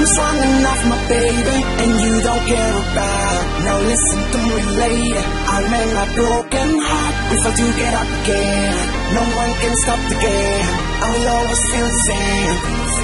I'm swanning off my baby, and you don't care about. Now listen to me later, I'll mend my broken heart if I do get up again. No one can stop the game, I will always feel the same.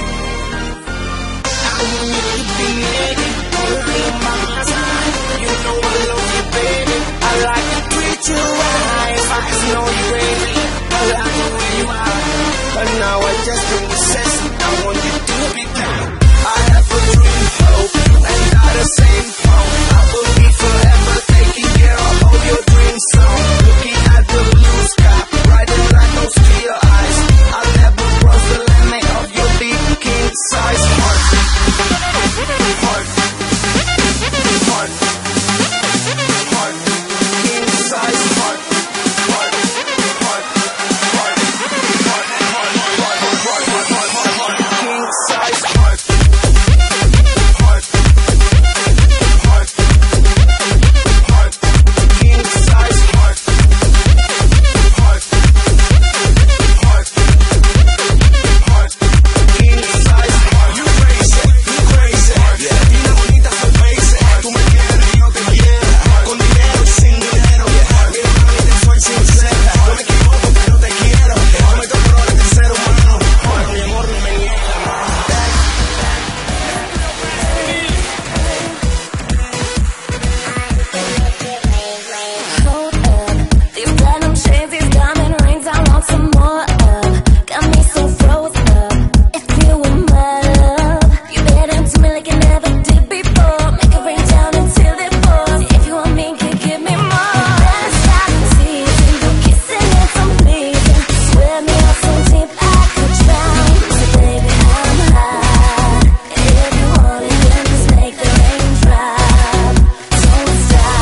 I will need to be lady, only my time. You know I love you, baby. I like to treat you right. If I just know you, baby, I like the way you are. But now I just don't resist. I want you to be down. I have a dream, hope, and not the same hope. I will be forever taking care of all your dreams. So looking at the blue sky, riding like those clear eyes. I'll never cross the limit of your big king size heart. Heart, heart, heart, king size heart. Heart, heart, heart, heart, heart, heart, heart, heart, heart, heart, king size heart. Heart, heart, heart, king size heart. Heart, heart, heart, king size heart. You crazy, yeah. Niña bonita, so crazy. Tú me quieres y yo te quiero. Con dinero y sin dinero. Mira, mami, te soy sincera. No me equivoco, pero te quiero. Cometo errores de ser humano. Mi amor no me niega, mano. Hold up, these platinum shades, these diamond rings, I want some more of. Got me so frozen up. If you were my love, you get into me like you never did before. Make it rain down until it pours. If you want me, can give me more. Let's stop teasing, no kissing and some pleasing. Swear me off so deep I could drown. So baby, I'm high, and if you want it, then just make the rain drop. Don't stop.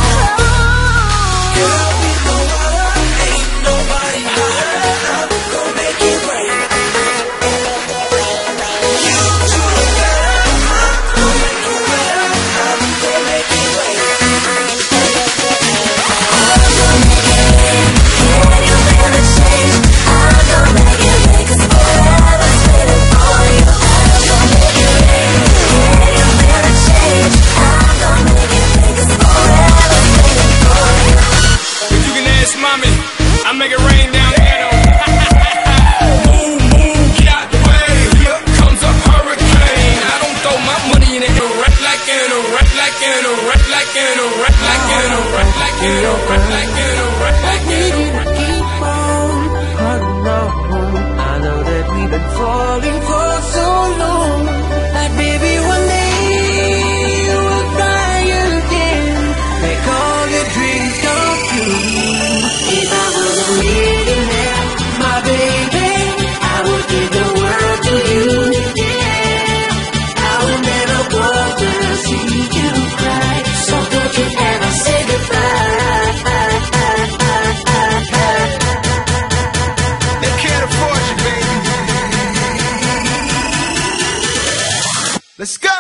If you can ask mommy, I make it rain down ghetto. Move, move, get out the way. Here comes a hurricane. I don't throw my money in a wreck like in a wreck like in a wreck like in a wreck like in a wreck like in a wreck like in a wreck like in a wreck. Keep on holding on. I know that we've been falling for so long. Like baby, one day you will cry again. Make all your dreams come true. If I was a millionaire, my baby, I would give the world to you. Yeah, I will never want to see you cry. So don't you ever say goodbye. They can't afford you, baby. Let's go.